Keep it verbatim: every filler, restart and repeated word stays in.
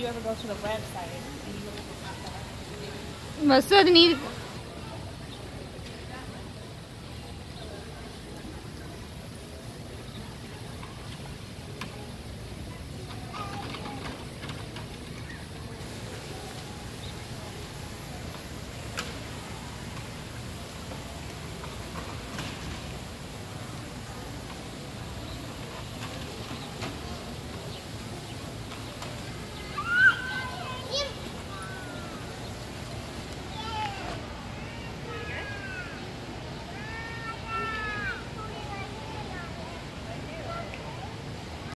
you ever go to the website and you look at the Masud need